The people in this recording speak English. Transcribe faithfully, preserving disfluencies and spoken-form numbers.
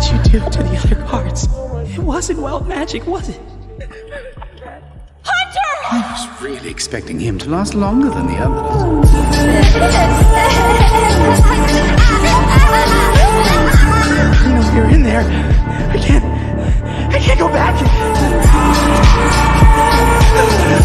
did you do to the other cards? It wasn't wild magic, was it? Hunter! I was really expecting him to last longer than the others. You know, you're in there. I can't... I can't go back.